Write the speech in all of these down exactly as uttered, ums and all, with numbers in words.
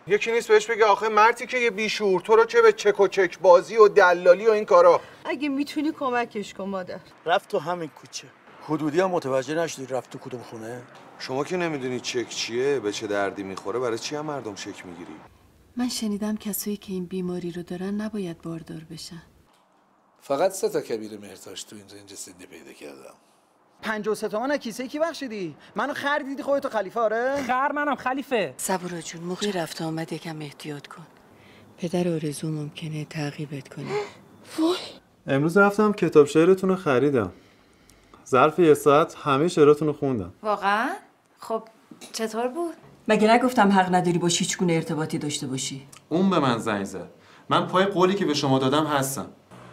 یکی نیست بهش بگه آخه مرتی که یه بیشعور تو رو چه به چک و چک بازی و دلالی و این کارا. اگه میتونی کمکش کن مادر. رفت تو همین کوچه. حدودی هم متوجه نشدی رفت تو کدوم خونه؟ شما که نمیدونی چک چیه، به چه دردی میخوره، برای چی هم مردم چک میگیری؟ من شنیدم کسایی که این بیماری رو دارن نباید باردار بشن. فقط سه تا کبیر مهرتاش تو این رنج سیدنی پیدا کردم. پنجاه و سه تومن از کیسه کی بخشیدی؟ منو خر دیدی خودتو خلیفه؟ آره خر منم خلیفه. صبورا جون موقع رفت آمد یکم احتیاط کن. پدر آرزو ممکنه تعقیبت کنه. وای امروز رفتم کتاب شعرتون رو خریدم. ظرف یه ساعت همه شعراتون رو خوندم. واقعا؟ خب چطور بود؟ مگه نگفتم حق نداری با هیچ گونه ارتباطی داشته باشی؟ اون به من زنگ زد. من پای قولی که به شما دادم هستم.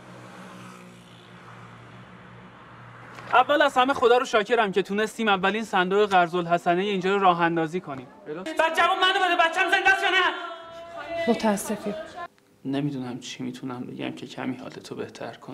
اول از همه خدا رو شاکرم که تونستیم اولین صندوق قرض الحسنه اینجا رو راه اندازی کنیم. بچه‌مون منو بده، بچه‌م زنده است یا نه؟ متاسفیم. نمیدونم چی میتونم بگم که کمی حالتو بهتر کنه.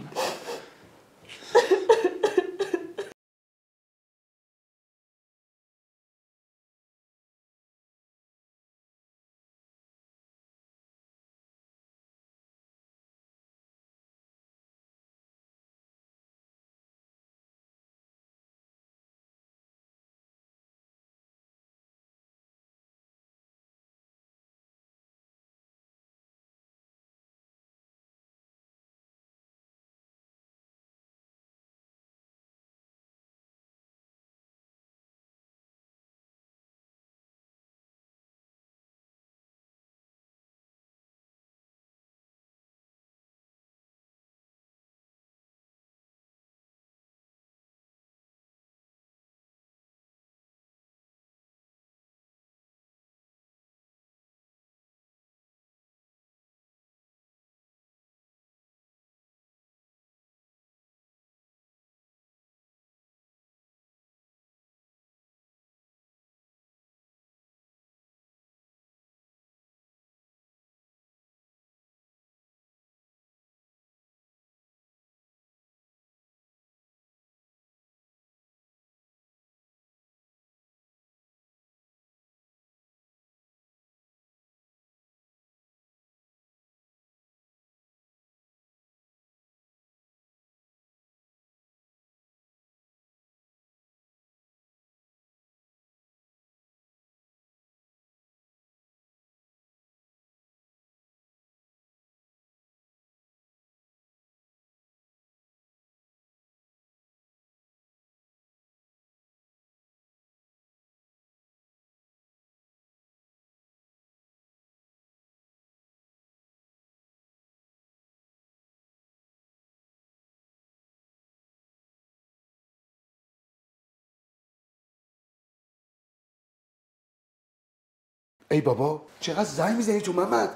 ای بابا چقدر زنگ میزنی تو محمد؟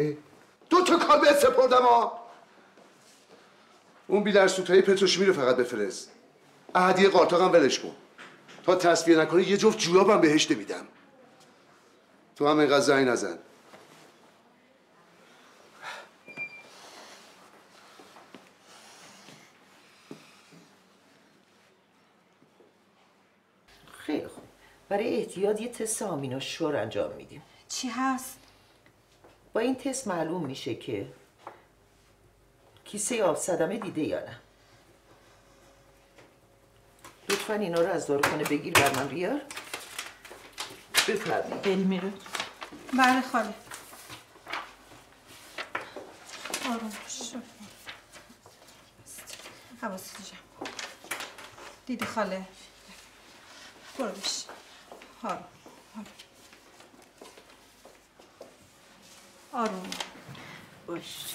دو تا کار بهت سپردم ها. اون بی‌درسوتای پتروشیمی رو فقط بفرست. احدیه قارتاقم ولش کن. تا تصفیه نکنه یه جفت جورابم بهش نمیدم. تو هم اینقدر زنگ نزن. خیلی خوب. برای احتیاط یه تست آمینوشور انجام میدیم. چی هست؟ با این تست معلوم میشه که کیسه آب صدمه دیده یا نه. لطفاً اینا رو از داروخانه بگیر بر من بیار. بفرمایید. بری میره. بله خاله. آروم باش. حواست جمع. دیدی خاله. برو بش. آروم. آروم. آروم. باش.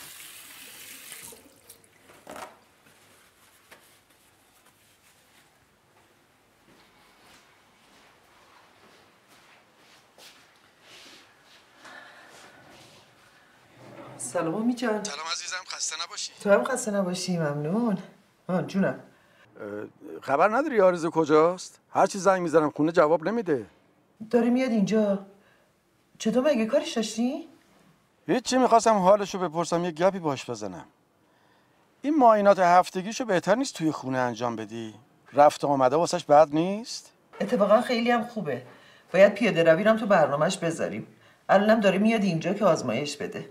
سلام امی جان. سلام عزیزم، خسته نباشی. تو هم خسته نباشی. ممنون. آه جونم. خبر نداری آرزو کجاست؟ هر چی زنگ میزنم خونه جواب نمیده. داره میاد اینجا. چطور مگه کارش داشتی؟ هیچی، میخواستم حالشو بپرسم یه گپی باش بزنم. این معاینات هفتگیشو بهتر نیست توی خونه انجام بدی؟ رفت آمده واسش بد نیست؟ اتفاقا خیلی هم خوبه. باید پیاده روی هم تو برنامه‌اش بذاریم. الانم داره میاد اینجا که آزمایش بده.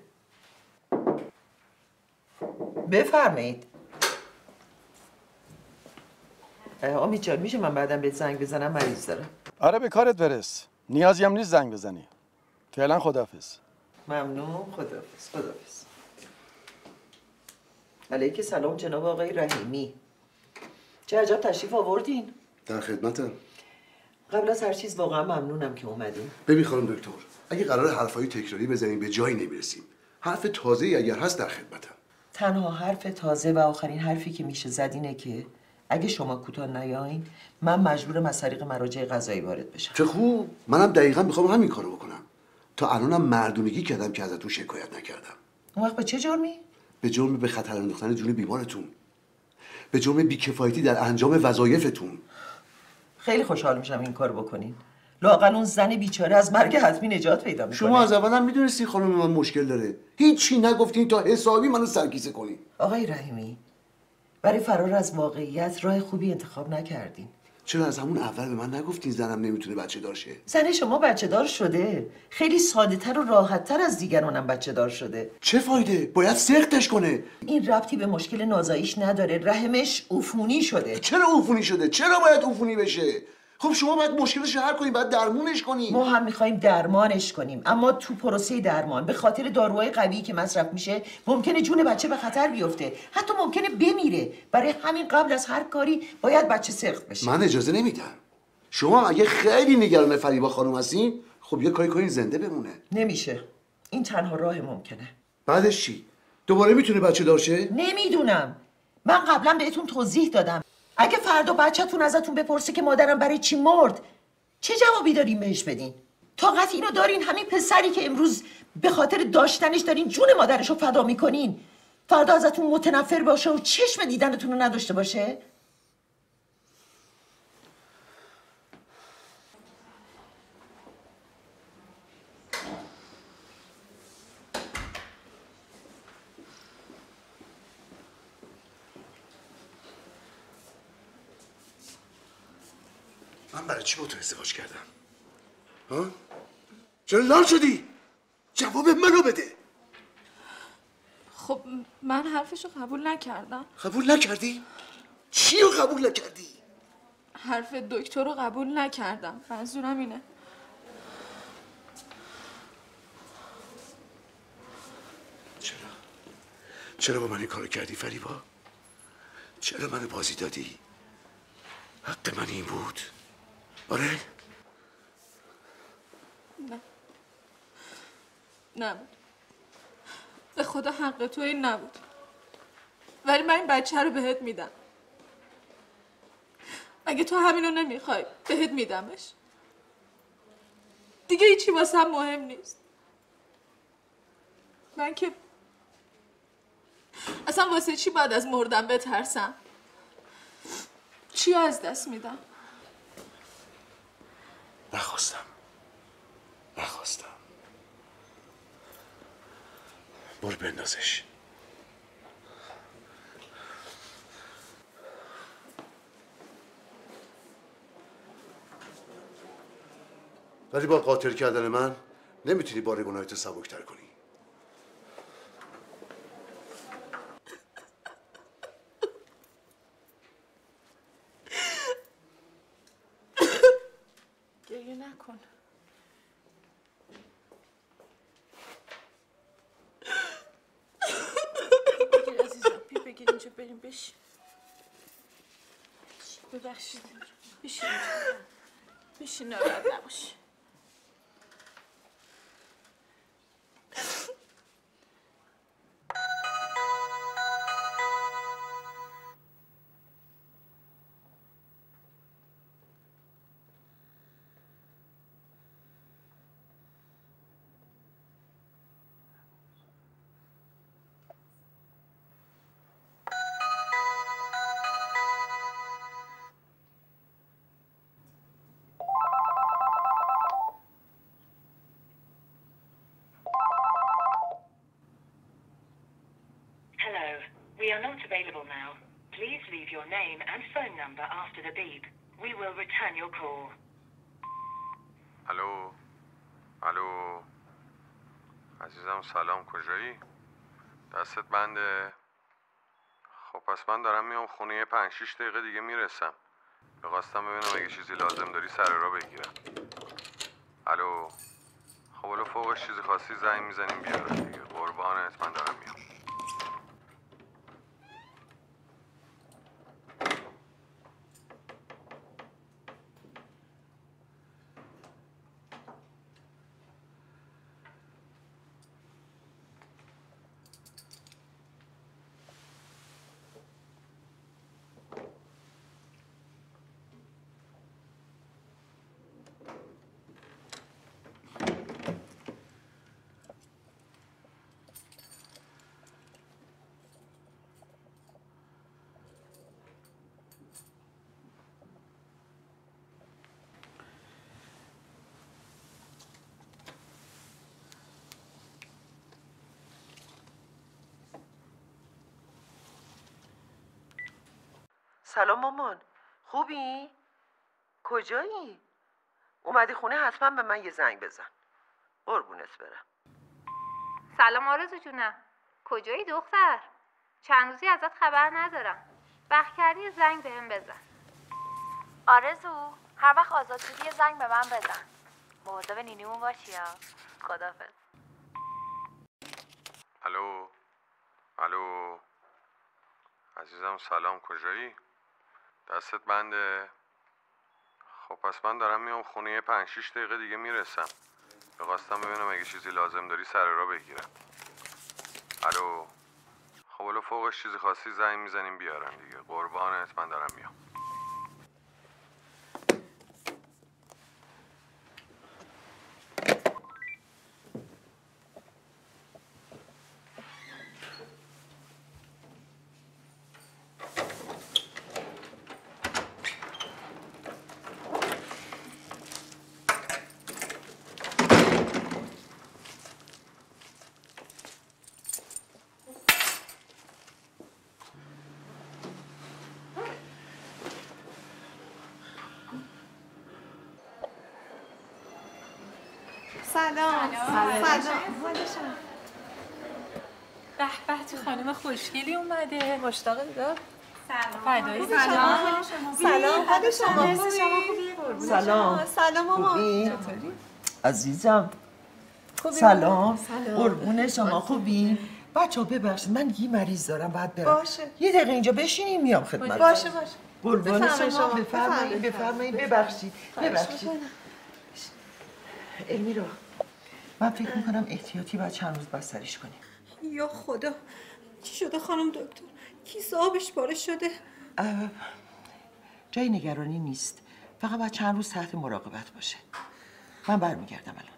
بفرمایید. امید جان میشه من بعدم بهت زنگ بزنم؟ مریض دارم. آره به کارت برس، نیازی هم نیست زنگ بزنی. فعلا خداحافظ. ممنون. خداحافظ. خداحافظ. علیک سلام جناب آقای رحیمی. چه عجب تشریف آوردین؟ در خدمتم. قبل از هر چیز واقعا ممنونم که اومدین. ببین خانم دکتر، اگه قرار حرفای تکراری بزنیم به جایی نمیرسیم. حرف تازه‌ای اگر هست در خدمتم. تنها حرف تازه و آخرین حرفی که میشه زد اینه که اگه شما کوتاه نیاین من مجبورم از طریق مراجع قضایی وارد بشم. چه خوب، منم دقیقاً میخوام همین کارو بکنم. تا الانم مردونگی کردم که ازتون شکایت نکردم. اون وقت به چه جرمی؟ به جرم به خطر انداختن جون بیمارتون. به جرم بیکفایتی در انجام وظایفتون. خیلی خوشحال میشم این کارو بکنین. لااقل اون زن بیچاره از مرگ حتمی نجات پیدا میکنه. شما از اولم میدونستی خانم من مشکل داره. هیچی نگفتین تا حسابی منو سرکیسه کنین. آقای رحیمی، برای فرار از واقعیت راه خوبی انتخاب نکردین. چرا از همون اول به من نگفتین زنم نمیتونه بچه دار شه؟ زن شما بچه دار شده. خیلی ساده تر و راحت تر از دیگرانم بچه دار شده. چه فایده؟ باید سختش کنه. این ربطی به مشکل نازاییش نداره. رحمش عفونی شده. چرا عفونی شده؟ چرا باید عفونی بشه؟ خب شما باید مشکلش رو حل کنین، باید درمونش کنین. ما هم میخوایم درمانش کنیم، اما تو پروسه درمان به خاطر داروهای قوی که مصرف میشه ممکنه جون بچه به خطر بیفته، حتی ممکنه بمیره. برای همین قبل از هر کاری باید بچه سخت بشه. من اجازه نمیدم. شما اگه خیلی نگران فریبا خانم هستین، خب یه کاری کنین زنده بمونه. نمیشه. این تنها راه ممکنه. بعدش چی؟ دوباره میتونه بچه دار شه؟ نمیدونم. من قبلا بهتون توضیح دادم. اگه فردا بچه‌تون ازتون بپرسه که مادرم برای چی مرد، چه جوابی دارین بهش بدین؟ طاقت اینو دارین همین پسری که امروز به خاطر داشتنش دارین جون مادرشو فدا میکنین فردا ازتون متنفر باشه و چشم دیدنتون رو نداشته باشه؟ من برای چی با تو ازدواج کردم؟ ها؟ چرا لال شدی؟ جواب منو بده. خب من حرفشو قبول نکردم. قبول نکردی؟ چی رو قبول نکردی؟ حرف دکتر رو قبول نکردم. منظورم اینه. چرا؟ چرا با من این کارو کردی فریبا؟ چرا منو بازی دادی؟ حق من این بود. آره؟ نه نبود. به خدا حق تو این نبود. ولی من این بچه رو بهت میدم. اگه تو همینو نمیخوای بهت میدمش. دیگه هیچی واسم مهم نیست. من که اصلا واسه چی بعد از مردن بترسم؟ چی از دست میدم؟ نخواستم نخواستم برو بندازش. ولی با قاتل کردن من نمیتونی بار گناهتو سبک‌تر کنی. گریه نکن. بگیر عزیزم، بیا بگیر اینجا بریم بشین. ببخشید بشین اینجا. بشین ناراحت نباشی. We are not available now. Please leave your name and phone number after the beep. We will return your call. الو الو عزیزم سلام، کجایی؟ دستت بنده؟ خب پس من دارم میام خونه، یه پنج شیش دقیقه دیگه میرسم. میخواستم ببینم اگه چیزی لازم داری سر را بگیرم. الو. خب الو فوقش چیزی خواستی زنگ میزنیم بیارم دیگه. قربانت، من دارم میام. سلام مامان، خوبی؟ کجایی؟ اومدی خونه حتما به من یه زنگ بزن. قربونت برم. سلام آرزو جونم، کجایی دختر؟ چند روزی ازت خبر ندارم. وقت کردی یه زنگ بهم بزن. آرزو، هر وقت آزاد شدی یه زنگ به من بزن. مواظب نینیمون باشی ها. خدافظ. الو. الو. عزیزم سلام، کجایی؟ دستت بنده؟ خب پس من دارم میام خونه، یه پنج شیش دقیقه دیگه میرسم. میخواستم ببینم اگه چیزی لازم داری سر را بگیرم. الو. خب الو فوقش چیزی خواستی زنگ میزنیم بیارم دیگه. قربانت، من دارم میام. سلام. سلام. سلام. به به، تو خانم خوشگلی اومده. مشتاق دیدار. سلام. فدایی. سلام. سلام. حال شما خوبی؟ سلام. سلام مامان. خوبی؟ چطوری؟ عزیزم. خوبی؟ سلام. سلام. قربون شما خوبی؟ بچه ها ببخشید من یه مریض دارم باید برم. باشه. یه دقیقه اینجا بشینیم میام خدمت. باشه باشه. قربون بفرمایید شما. شما. بفرمایید بفرمایید ببخشید. خواهش ببخشید. می‌کنم. المیرا من فکر میکنم احتیاطی باید چند روز بستریش کنیم. یا خدا، چی شده خانم دکتر؟ کیسه آبش پاره شده. جای نگرانی نیست، فقط باید چند روز تحت مراقبت باشه. من برمیگردم الان.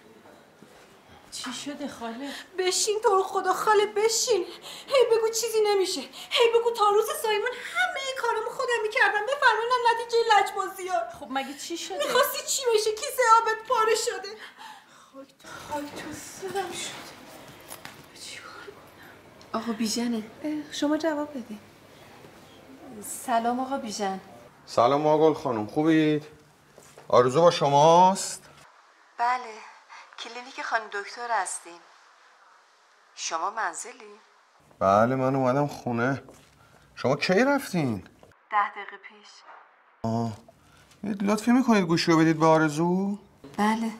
چی شده خاله؟ بشین تو رو خدا خاله، بشین. هی بگو چیزی نمیشه، هی بگو تا روز سایمون همه کارامو خودم میکردم. بفرمایید نتیجه لجبازی‌ها. خب مگه چی شده؟ میخواستی چی بشه؟ کیسه آبت پاره شده. خاک تو خاک تو سرم شده. چیکار کنم؟ آقا بیژنه. شما جواب بده. سلام آقا بیژن. سلام آقا خانم، خوبید؟ آرزو با شماست؟ بله، کلینیک خانم دکتر هستیم. شما منزلی؟ بله من اومدم خونه. شما کی رفتین؟ ده دقیقه پیش. آه. لطفی میکنید گوشی رو بدید به آرزو؟ بله.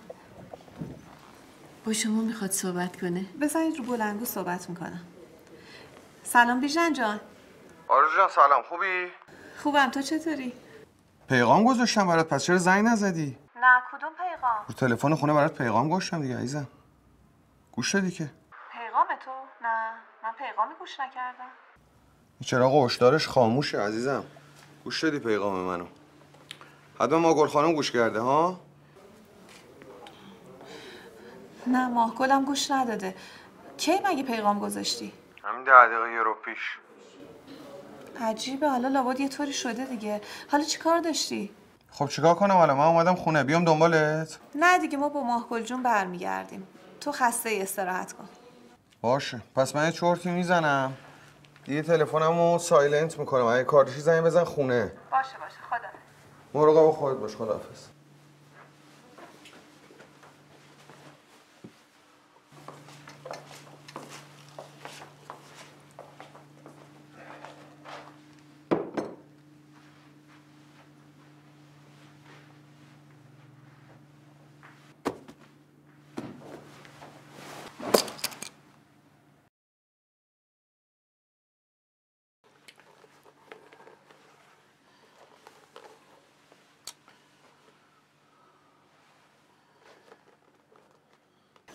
با شما میخواد صحبت کنه. بزنید رو بلندگو صحبت میکنم. سلام بیژن جان. آرزو جان سلام، خوبی؟ خوبم، تو چطوری؟ پیغام گذاشتم برات، پس چرا زنگ نزدی؟ نه کدوم پیغام؟ رو تلفن خونه برات پیغام گذاشتم دیگه عزیزم. گوش دادی که؟ پیغام تو؟ نه من پیغامی گوش نکردم. چراغ هشدارش خاموشه عزیزم. گوش دادی پیغام منو؟ حتما ماگل خانم گوش کرده ها؟ نه ماهگلم گوش نداده. کی مگه پیغام گذاشتی؟ همین ده دقیقه یه رو پیش. عجیبه، حالا لابد یه طوری شده دیگه. حالا چی کار داشتی؟ خب چیکار کنم حالا؟ من اومدم خونه، بیام دنبالت؟ نه دیگه ما با ماهگل جون برمیگردیم. تو خسته ای استراحت کن. باشه پس من یه چرتی میزنم دیگه، تلفنمو سایلنت میکنم. اگه کار داشتی زنگ بزن خونه. باشه باشه خدا. مراقب خودت باش. خداحافظ.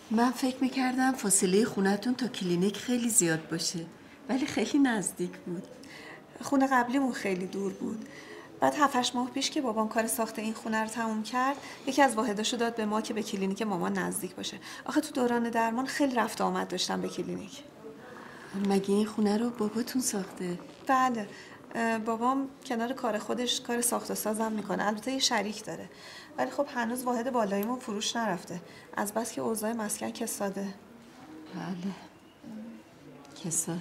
من فکر میکردم فاصله خونتون تا کلینیک خیلی زیاد باشه، ولی خیلی نزدیک بود. خونه قبلیمون خیلی دور بود. بعد هفتش ماه پیش که بابام کار ساخت این خونه رو تموم کرد، یکی از واحداشو داد به ما که به کلینیک مامان نزدیک باشه. آخه تو دوران درمان خیلی رفت آمد داشتم به کلینیک. مگه این خونه رو باباتون ساخته؟ بله، بابام کنار کار خودش کار ساخت و سازم میکنه. البته یه شریک داره، ولی خب هنوز واحد بالاییمون فروش نرفته، از بس که اوضاع مسکن کساده. بله کساده.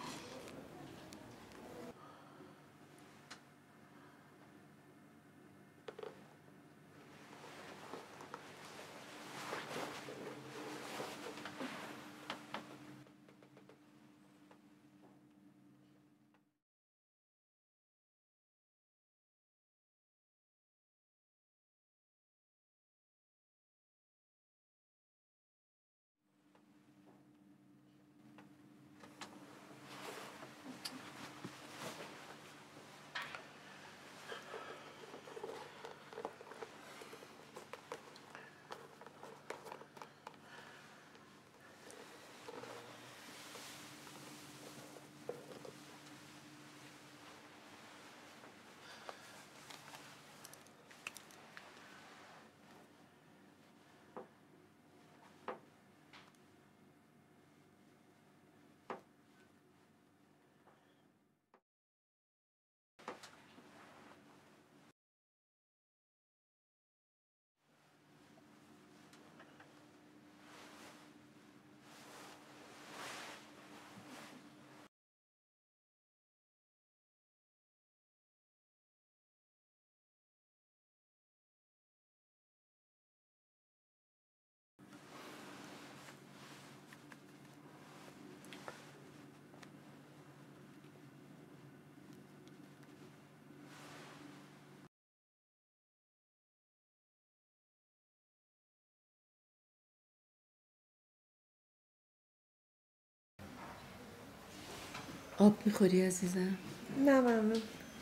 آب میخوری عزیزم؟ نه ممنون.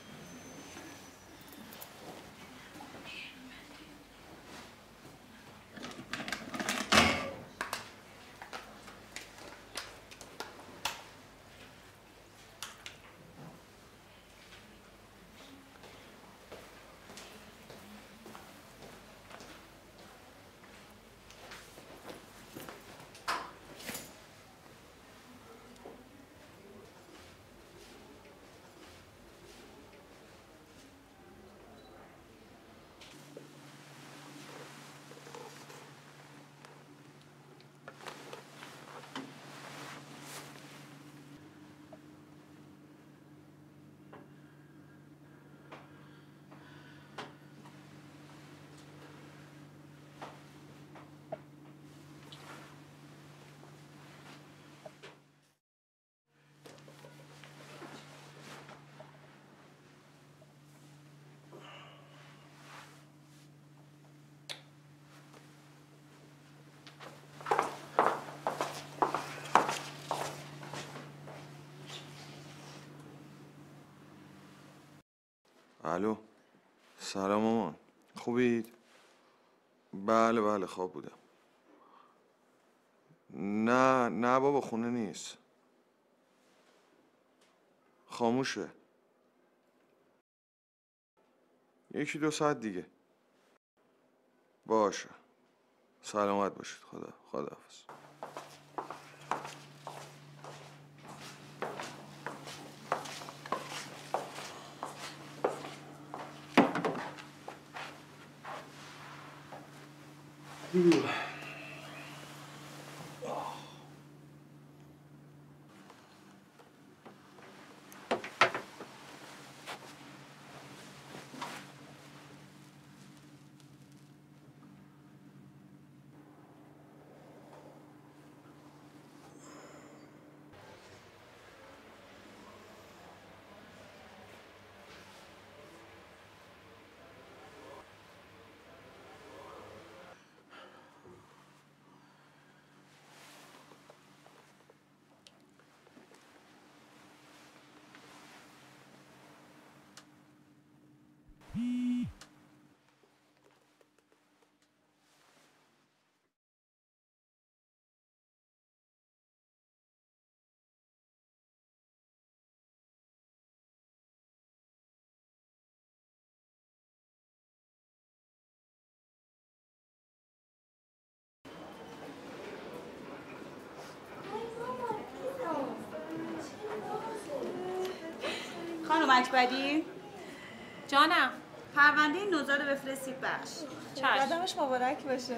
الو، سلام مامان، خوبید؟ بله بله خواب بودم. نه نه بابا خونه نیست، خاموشه. یکی دو ساعت دیگه. باشه، سلامت باشید. خدا خداحافظ. اکبری جانم پرونده نوزاد بفرستید بخش. قدمش مبارک باشه.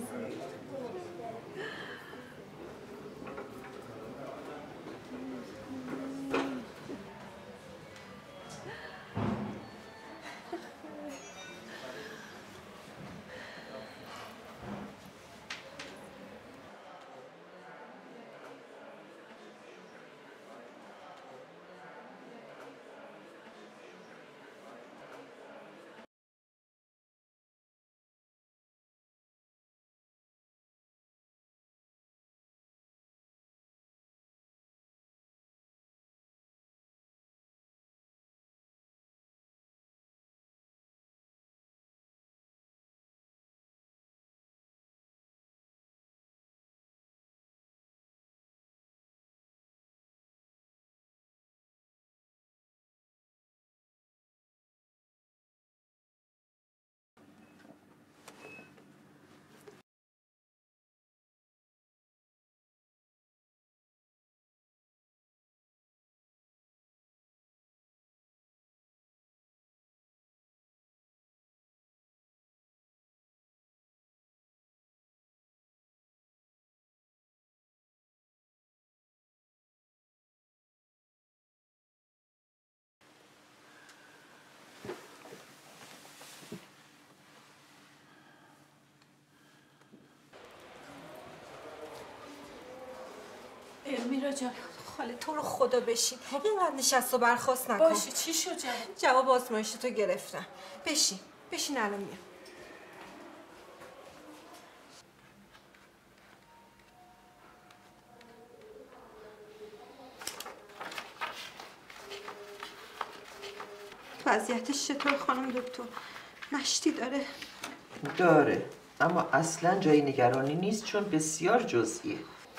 میرا جان خاله تو رو خدا بشین. اینقدر نشست و برخاست نکن. باشه چی شد جواب؟ جواب آزمایش تو گرفتم. بشین بشین الان میام. وضعیتش چطور خانم دکتر؟ مشتی داره؟ داره، اما اصلا جای نگرانی نیست چون بسیار جزئیه.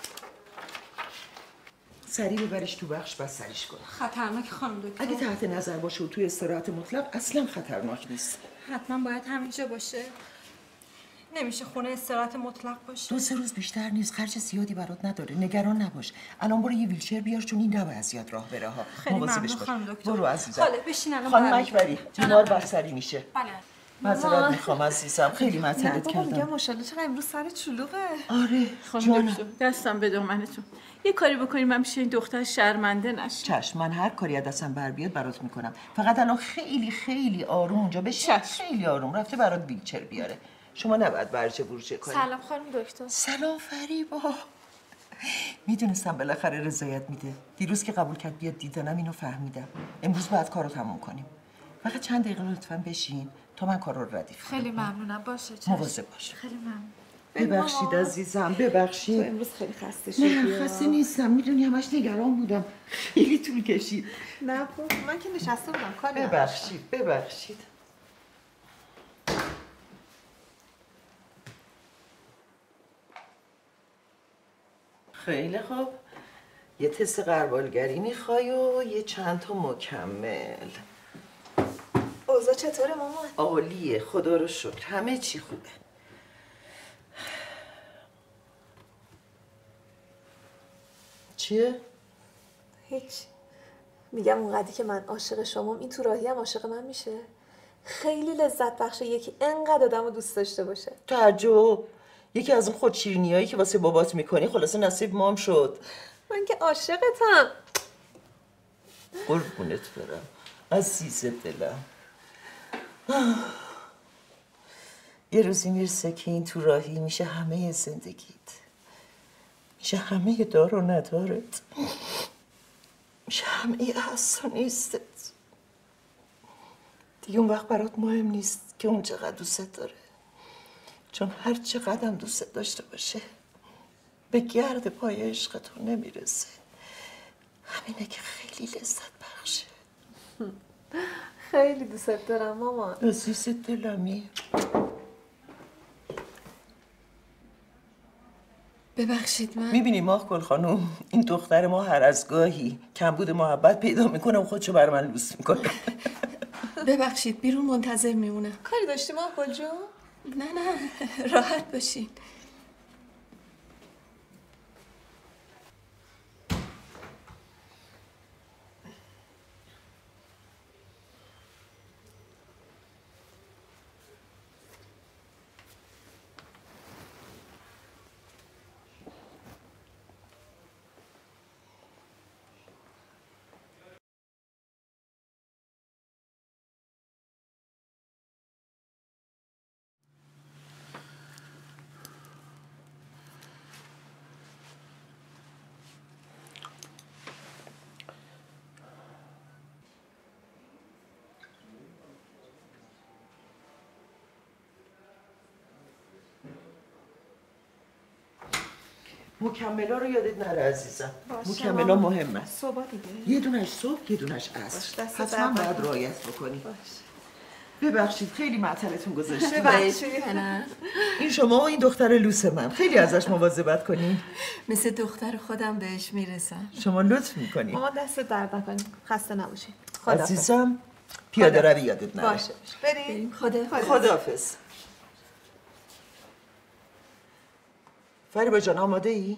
سریع ببرش تو بخش بستریش کن. خطرناک خانم دکتر. اگه تحت نظر باشه و توی استراحت مطلق اصلا خطرناک نیست. حتما باید همینجا باشه. نمیشه خونه استراحت مطلق باشه. دو سه روز بیشتر نیست، خرج زیادی برات نداره. نگران نباش. الان برو یه ویلچر بیار چون این نباید زیاد راه بره ها. خیلی ممنون خانم دکتر. برو عزیزم. خاله بشین الان. خانم اکبری بیمار بستری میشه. بله. معذرت میخوام عزیزم، خیلی معطلت کردم. میگم ماشاءالله چقدر امروز سر چلوغه. آره خانم دکتر دستم به دامنتون. یه کاری بکنیم من میشه این دختر شرمنده نشه. چشم، من هر کاری از دستم بر بیاد برات میکنم. فقط الان خیلی خیلی آروم اونجا بشین. خیلی آروم. رفته برات ویلچر بیاره. شما نباید برچه برچه کنی. سلام خانم دکتر. سلام فریبا. میدونستم بالاخره رضایت میده. دیروز که قبول کرد بیاد دیدنم اینو فهمیدم. امروز باید کارو تموم کنیم. فقط چند دقیقه لطفاً بشین تا من کارو رو ردیف کنم. خیلی ممنونم. باشه چشم. مواظب باش. خیلی ممنون. ببخشید عزیزم، ببخشید. تو امروز خیلی خسته شدی. نه خسته نیستم، میدونی همش نگران بودم. خیلی طول کشید. نه من که نشسته بودم کاری نداشتم. ببخشید ببخشید. خیلی خوب. یه تست غربالگری میخوای و یه چند تا مکمل. اوضاع چطوره مامان؟ عالیه خدا رو شکر، همه چی خوبه. چیه؟ هیچ. میگم اونقدری که من عاشق شمام این تو راهی هم عاشق من میشه. خیلی لذت بخشه یکی انقدر آدمو دوست داشته باشه. تعجب. یکی از اون خودشیرینیایی که واسه بابات میکنی خلاصه نصیب مام شد. من که عاشقتم. قربونت برم عزیز دلم. یه روزی میرسه که این تو راهی میشه همه زندگیت، میشه همه دار و ندارت، میشه همه هست و نیستت. دیگه اون وقت برات مهم نیست که اون چقدر دوست داره، چون هر چقدر هم دوست داشته باشه به گرد پای عشقتون نمیرسه. همینه که خیلی لذت بخشه. خیلی دوست دارم مامان. عزیز دلمی. ببخشید من میبینی ماهگل خانم، این دختر ما هر از گاهی کمبود محبت پیدا میکنه و خودشو بر من لوس میکنه. ببخشید بیرون منتظر میمونم. کاری داشتی ماهگل جون؟ نه نه راحت باشین. مکملا رو یادت نره عزیزم. باشه مکملا ماما. مهمه. صبح دیگه. یه دونش صبح یه دونش عصر. حتما باید رعایت بکنی. ببخشید خیلی معطلتون گذاشتیم. ببخشید. این شما و این دختر لوس من خیلی ازش مواظبت کنین. مثل دختر خودم بهش میرسم. شما لطف میکنین. ماما دست درد نکنی. خسته نباشی. خدا عزیزم پیاده روی یادت نره. باشه. بریم. خدا خداحافظ. فریبا جان آماده ای؟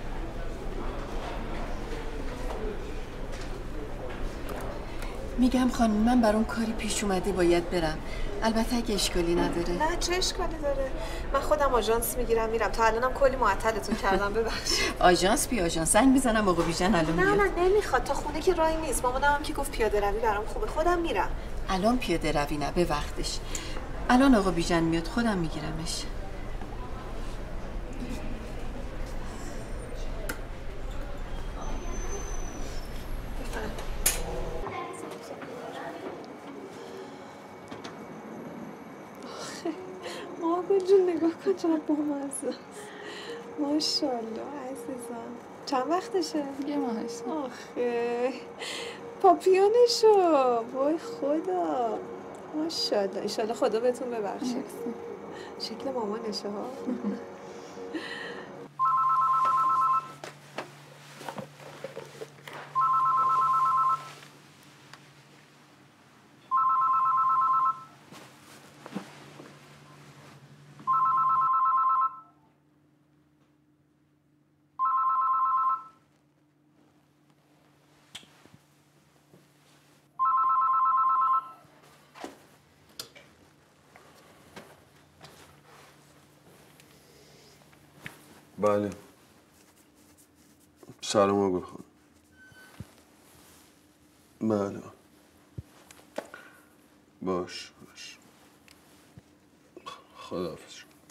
میگم خانم من برام کاری پیش اومده باید برم. البته اگه اشکالی نداره. نه چه اشکالی داره؟ من خودم آژانس میگیرم میرم. تا الانم کلی معطلتون کردم ببخشید. آژانس بی آژانس زنگ میزنم آقا بیژن الان نه میاد. نه نمیخواد. تا خونه که راهی نیست. مامانم هم که گفت پیاده روی برام خوبه. خودم میرم. الان پیاده روی نه به وقتش. الان آقا بیژن میاد خودم میگیرمش. مامان جون نگاه کن چقدر بامزه. ماشاءالله عزیزم. چند وقتشه؟ یه ماهشه. آخه پاپیونشو. وای خدا. ماشاءالله. ایشالله خدا بهتون ببخشه. شکل مامانشه ها. بله. سلام آقا خانم. بله. باش باش. خداحافظ.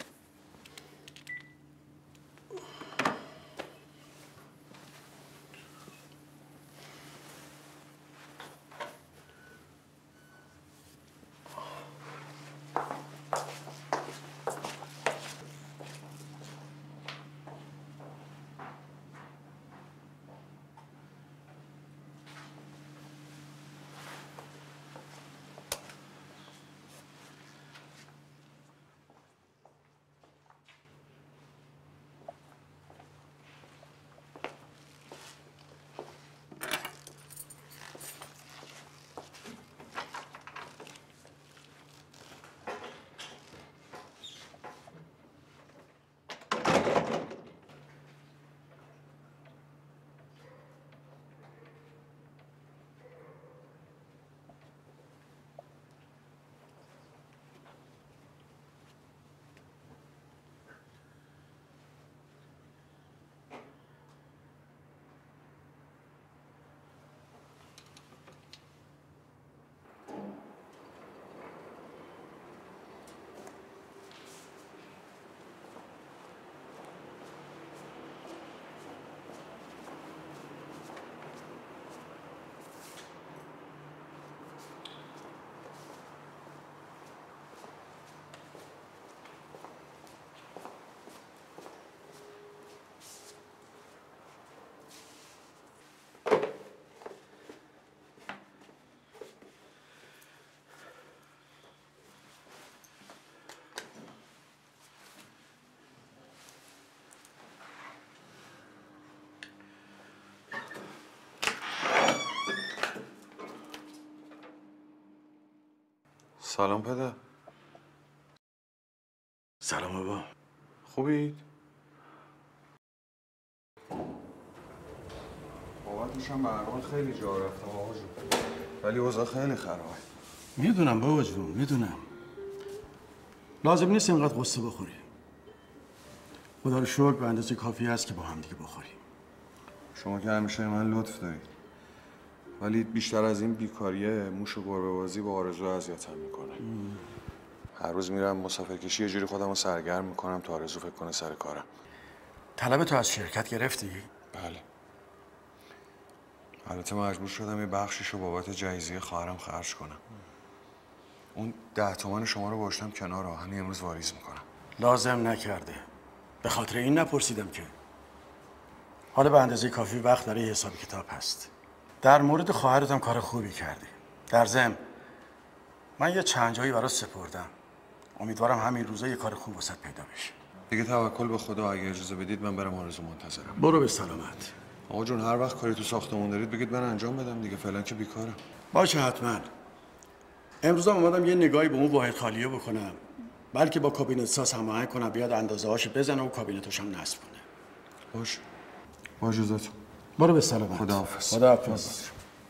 سلام پدر. سلام بابا. خوبید؟ بابت میشم برنامه خیلی جا رفتم آقا جون. ولی اوضاع خیلی خرابه. میدونم بابا جون میدونم. لازم نیست اینقدر قصه بخوری. خدا رو شکر به اندازه کافی هست که با هم دیگه بخوریم. شما که همیشه من لطف دارید. ولی بیشتر از این بیکاریه موش و گربه بازی با آرزو اذیتم میکنه. هر روز میرم مسافرکشی یه جوری خودم رو سرگرم میکنم تا آرزو فکر کنه سر کارم. طلب تو از شرکت گرفتی؟ بله. البته مجبور شدم یه بخشیشو بابت جهیزیه خواهرم خرج کنم. اون ده تومن شما رو گذاشتم کنار و همین امروز واریز میکنم. لازم نکرده. به خاطر این نپرسیدم که. حالا به اندازه کافی وقت برای حساب کتاب هست. در مورد خواهرت هم کار خوبی کردی. در ضمن من یه چند جایی برات سپردم. امیدوارم همین روزا یه کار خوب واسط پیدا بشه. دیگه توکل به خدا. اگه اجازه بدید من برم آرزو منتظرم. برو به سلامت. آقا جون هر وقت کاری تو ساختمون دارید بگید من انجام بدم دیگه. فعلا که بیکارم. باشه حتما. امروز هم اومدم یه نگاهی به اون واحد خالیه بکنم. بلکه با کابینت ساز هماهنگ کنم بیاد اندازه هاشو بزنه و کابینتش هم نصب کنه. باش. با اجازهتون. برو به سلامت. خداحافظ. خداحافظ.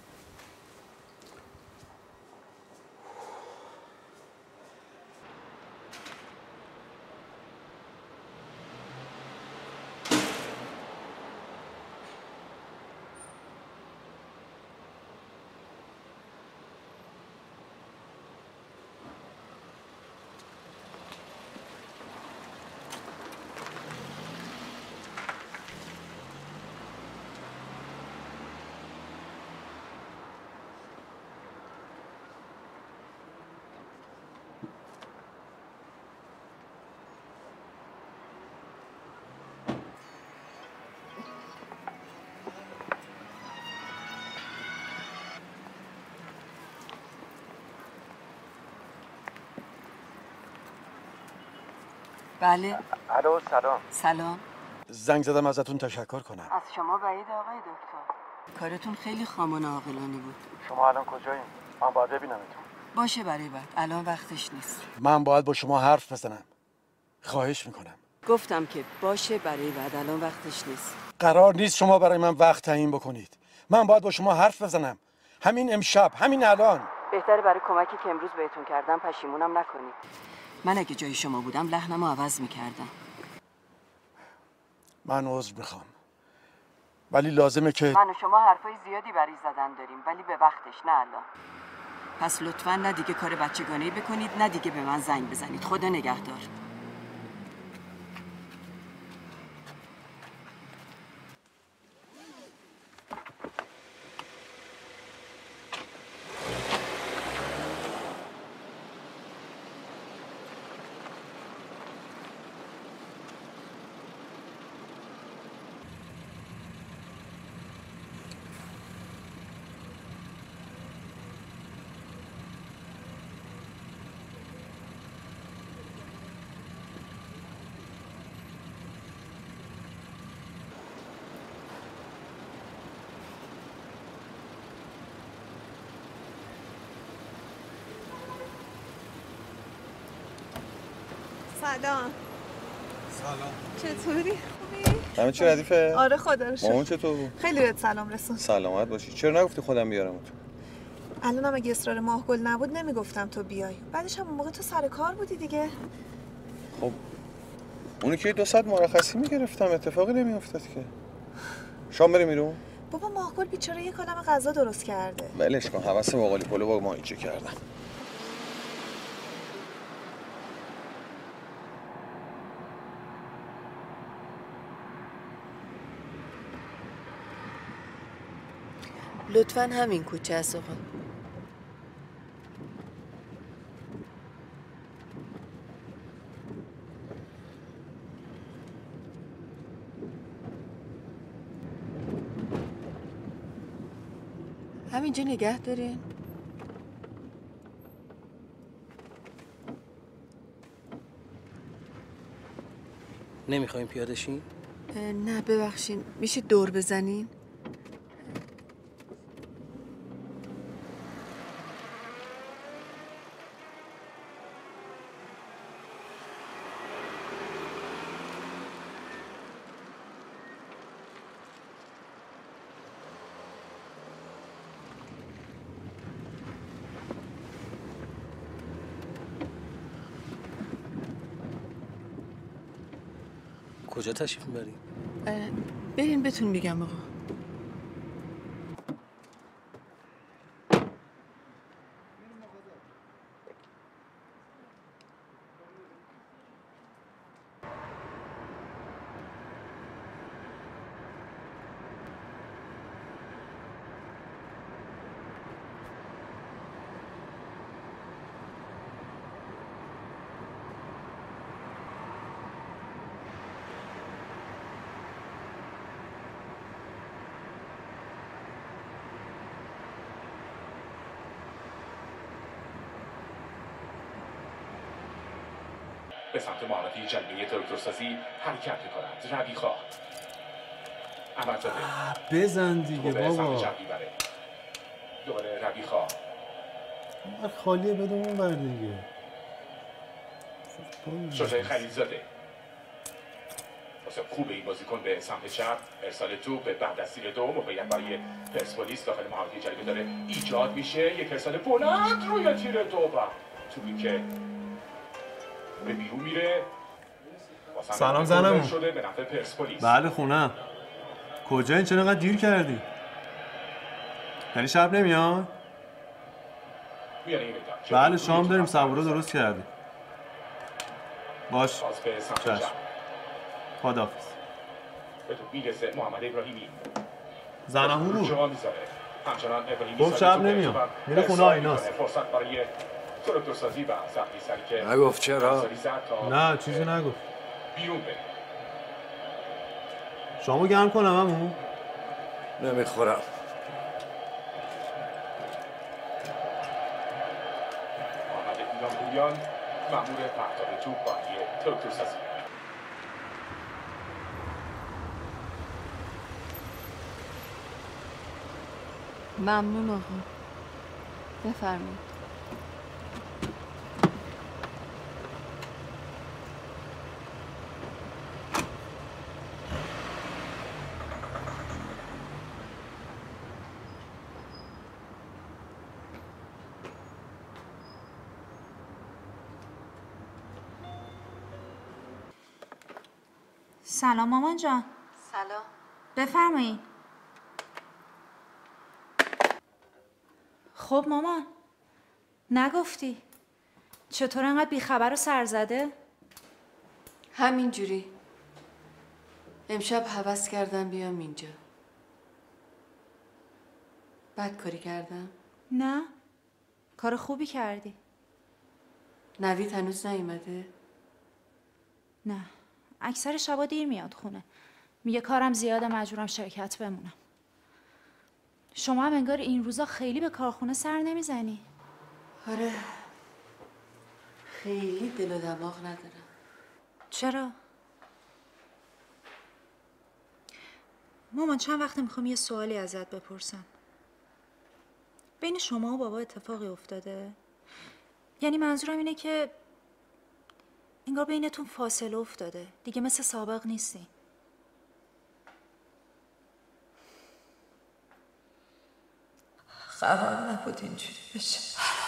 بله. الو سلام. سلام. زنگ زدم ازتون تشکر کنم. از شما بعید آقای دکتر. کارتون خیلی خامان عاقلانه بود. شما الان کجایین؟ من باید ببینمتون. باشه برای بعد. الان وقتش نیست. من باید با شما حرف بزنم. خواهش میکنم. گفتم که باشه برای بعد. الان وقتش نیست. قرار نیست شما برای من وقت تعیین بکنید. من باید با شما حرف بزنم. همین امشب، همین الان. بهتره برای کمکی که امروز بهتون کردم پشیمونم نکنید. من اگه جای شما بودم لحنمو عوض میکردم. من عذر میخوام. ولی لازمه که من و شما حرفای زیادی برای زدن داریم ولی به وقتش نه الان. پس لطفاً نه دیگه کار بچگانه‌ای بکنید نه دیگه به من زنگ بزنید. خدا نگهدار. سلام. سلام. چطوری؟ خوبی؟ همه چی ردیفه؟ آره خدا رو شکر. مامان چطور بود؟ خیلی بهت سلام رسون. سلامت باشی. چرا نگفتی خودم بیارمت؟ الانم اگه اصرار ماهگل نبود نمیگفتم تو بیای. بعدش هم اون موقع تو سر کار بودی دیگه. خب اونی که دو ساعت مرخصی میگرفتم اتفاقی نمیافتاد که. شام بریم بیرون؟ بابا ماهگل بیچاره یه کلم غذا درست کرده. ولش کن. حواس باقالی پلو با ماهیچه کردم. لطفاً همین کوچه است آقا. همینجا نگه دارین. نمیخوایم پیاده شیم؟ نه ببخشین میشه دور بزنین؟ کجا تشریف میبریم؟ برین بهتون میگم آقا. به سمت محوطه جلبه تراکتورسازی حرکت میکنند. روی خواه. احمدزاده بزن دیگه به سمت بابا. چپ میبره. دوباره روی خواه. اون خالیه بده اون بر دیگه. شجاع خلیلزاده واسه خوب این بازیکن به سمت چپ. ارسال توپ به بعد از تیر دو. موقعیت برای پرسپولیس داخل محوطه جلبه داره ایجاد میشه. یک ارسال بلند روی تیر دو و توپی که به بیرون میره. سلام زنمون. شده به نفع پرسپولیس. بله خونم. کجا این چرا اینقدر دیر کردی؟ یعنی شب نمیاد؟ بله شام داریم، سوارو درست کردی. باش. چشم. خداحافظ. به تو میرسه محمد ابراهیمی. زنمون رو. جا میذاره. همچنان ابراهیمی گفت شب نمیاد. میره خونه آیناست. فرصت برای تراکتورسازی و سختی سری که نگفت چرا؟ نه چیزی نگفت. بیرون بره. شامو گرم کنم همون؟ نمیخورم. محمد ایران بویان مأمور پرتاب توپ برای تراکتورسازی. ممنون آقا. بفرمایید. سلام مامان جان. سلام. بفرمایید. خب مامان نگفتی چطور انقدر بیخبر و سرزده؟ همینجوری. امشب هوس کردم بیام اینجا. بد کاری کردم؟ نه کار خوبی کردی. نوید هنوز نیومده؟ نه اکثر شبا دیر میاد خونه. میگه کارم زیاده مجبورم شرکت بمونم. شما هم انگار این روزا خیلی به کارخونه سر نمیزنی. آره خیلی دل و دماغ ندارم. چرا؟ مامان چند وقت میخوام یه سوالی ازت بپرسم. بین شما و بابا اتفاقی افتاده؟ یعنی منظورم اینه که انگار بینتون فاصله افتاده. دیگه مثل سابق نیستی. قرار نبود اینجوری بشه.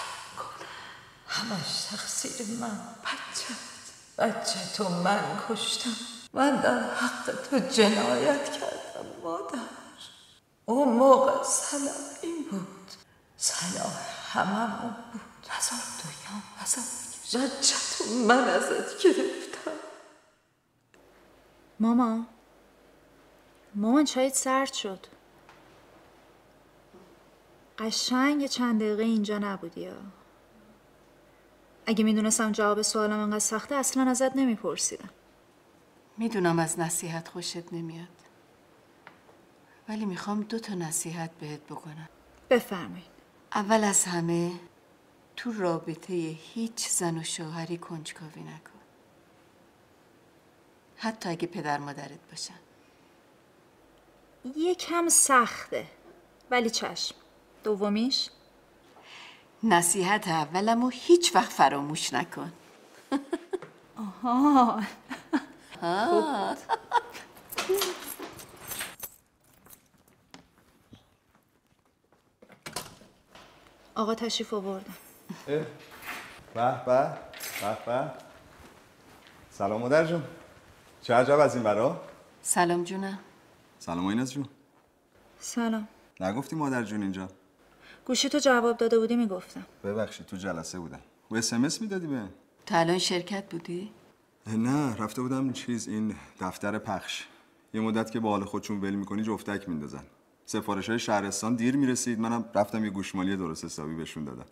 همش تقصیر من. بچه بچه تو من کشتم. من در حق تو جنایت کردم مادر. اون موقع صلاح این بود. صلاح هممون بود. نظر دویام نظر بچه تو من ازت گرفتم. ماما مامان چایت سرد شد. قشنگ چند دقیقه اینجا نبودی یا اگه میدونستم جواب سوالم انقدر سخته اصلا ازت نمیپرسیدم. میدونم از نصیحت خوشت نمیاد ولی میخوام دو تا نصیحت بهت بکنم. بفرمایید. اول از همه تو رابطه هیچ زن و شوهری کنجکاوی نکن، حتی اگه پدر مادرت باشن. یکم سخته ولی چشم. دومیش؟ نصیحت اولمو هیچ وقت فراموش نکن. آها خوب. آقا تشریف آوردن. به به به به. سلام مادر جون. چه عجب از این برا؟ سلام جونم. سلام آیناز جون. سلام. نگفتی مادر جون اینجا؟ گوشی تو جواب داده بودی میگفتم. ببخشید تو جلسه بودم. و اس ام اس میدادی بهم؟ تو الان شرکت بودی؟ نه رفته بودم چیز این دفتر پخش. یه مدت که با حال خودشون ول میکنی جفتک میندازن. سفارش های شهرستان دیر میرسید، منم رفتم یه گوشمالی درست حسابی بهشون دادم.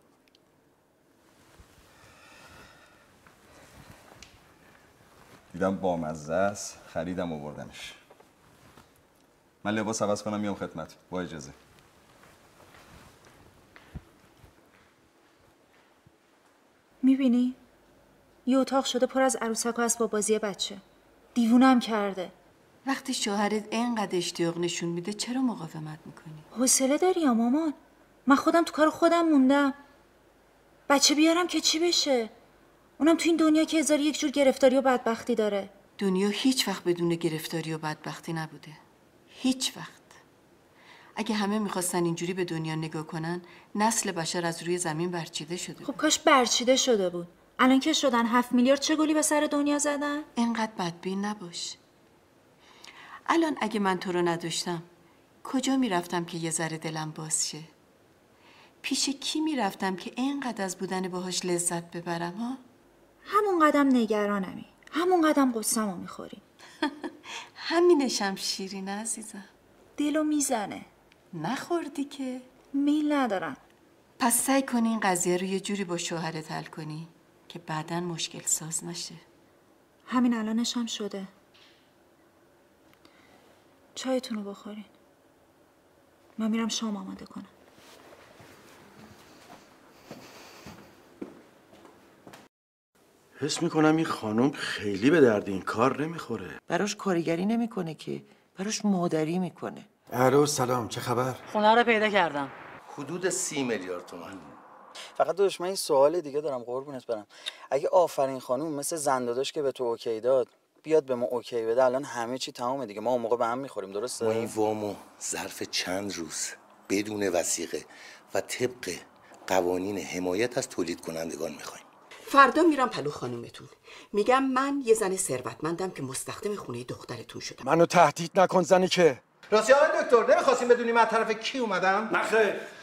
دیدم بامزه است، خریدم آوردمش. من لباس عوض کنم میام خدمت با اجازه. میبینی؟ یه اتاق شده پر از عروسک و اسباب بازی بچه. دیوونم کرده. وقتی شوهرت اینقدر اشتیاق نشون میده چرا مقاومت میکنی؟ حوصله داری یا مامان؟ من خودم تو کار خودم موندم. بچه بیارم که چی بشه؟ اونم تو این دنیا که هزار یک جور گرفتاری و بدبختی داره. دنیا هیچ وقت بدون گرفتاری و بدبختی نبوده. هیچ وقت. اگه همه میخواستن اینجوری به دنیا نگاه کنن، نسل بشر از روی زمین برچیده شده. خب کاش برچیده شده بود. الان که شدن هفت میلیارد چه گلی به سر دنیا زدن؟ اینقدر بدبین نباش. الان اگه من تو رو نداشتم کجا میرفتم که یه ذره دلم باز شه؟ پیش کی میرفتم که اینقدر از بودن باهاش لذت ببرم ها؟ همون قدم نگرانمی. همون قدم قصه‌مو میخوری. همینشم شیرین عزیزم. دلو میزنه. نخوردی که؟ میل ندارم. پس سعی کنی این قضیه رو یه جوری با شوهرت حل کنی که بعداً مشکل ساز نشه. همین الانش هم شده. چایتون رو بخورین. من میرم شام آماده کنم. حس میکنم این خانم خیلی به درد این کار نمیخوره. براش کارگری نمیکنه که، براش مادری میکنه. الو سلام، چه خبر؟ خونه رو پیدا کردم. حدود سی میلیارد تومان. فقط داداش من این سوال دیگه دارم قربونت برم. اگه آفرین خانم مثل زنداداش که به تو اوکی داد بیاد به ما اوکی بده، الان همه چی تمامه دیگه، ما اون موقع به هم میخوریم. درسته؟ ما این وامو ظرف چند روز بدون وثیقه و طبق قوانین حمایت از تولید کنندگان میخوایم. فردا میرم پلو خانومتون، میگم من یه زن ثروتمندم که مستخدم خونه دخترتون شدم. منو تهدید نکن زنی که. راستی آقای دکتر نمیخواستیم بدونیم از طرف کی اومدم؟ نه خیر.